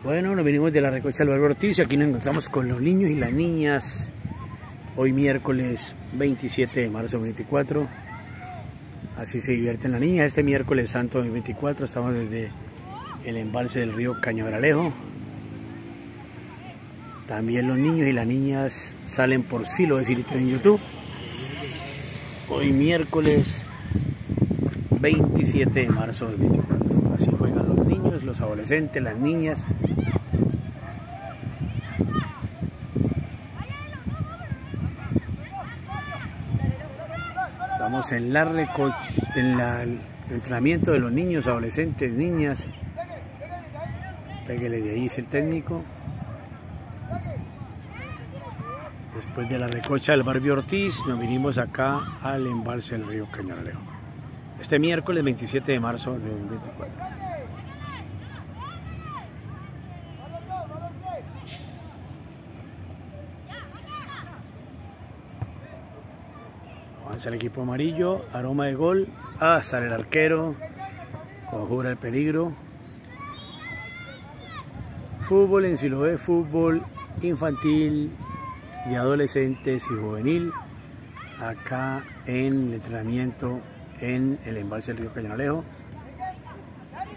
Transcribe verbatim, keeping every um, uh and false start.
Bueno, nos venimos de la Recocha Álvaro Ortiz y aquí nos encontramos con los niños y las niñas. Hoy miércoles veintisiete de marzo veinticuatro. Así se divierten las niñas. Este miércoles santo veinticuatro estamos desde el embalse del río Cañaveralejo. También los niños y las niñas salen por Silo de Silito en YouTube. Hoy miércoles veintisiete de marzo del veinticuatro. Así juegan los niños, los adolescentes, las niñas. Estamos en la recocha, en la, el entrenamiento de los niños, adolescentes, niñas. Pégale de ahí, es el técnico. Después de la recocha del barrio Ortiz, nos vinimos acá al embalse del río Cañaveralejo. Este miércoles veintisiete de marzo de dos mil veinticuatro. Avanza el equipo amarillo, aroma de gol. Ah, sale el arquero, conjura el peligro. Fútbol en Siloé, fútbol infantil y adolescentes y juvenil. Acá en el entrenamiento en el embalse del río Cañaveralejo.